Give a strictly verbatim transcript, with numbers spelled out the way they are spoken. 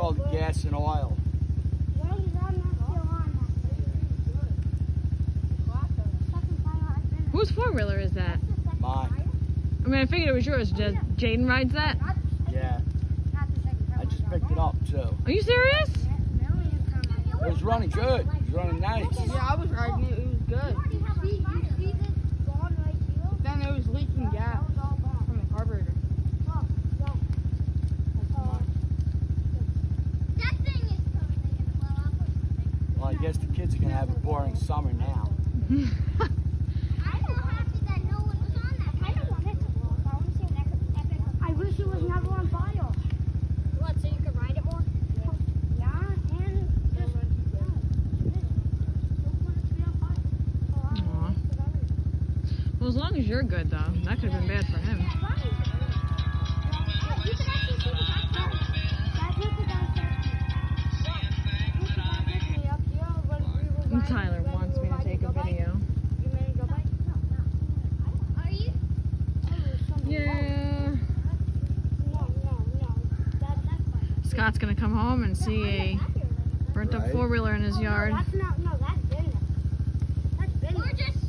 all the gas and oil. Whose four-wheeler is that? Mine. I mean, I figured it was yours. Just Jaden rides that? Yeah. I just picked it up too. Are you serious? It was running good. It was running nice. Yeah, I was riding it. It was good. Then it was leaking gas from the carburetor. Well, I guess the kids are going to have a boring summer now. I wish it was never on file. What, so you could ride it more? Yeah, and just... Aw. Well, as long as you're good, though. That could have been bad for him. And Tyler wants me to take a video. Yeah. Scott's gonna come home and see a burnt up Right. four-wheeler in his yard. That's not, no, that's business. That's business.